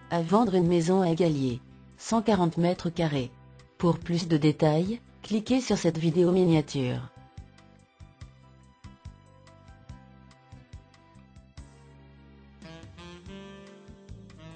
À vendre une maison à Galier. 140 mètres carrés. Pour plus de détails, cliquez sur cette vidéo miniature.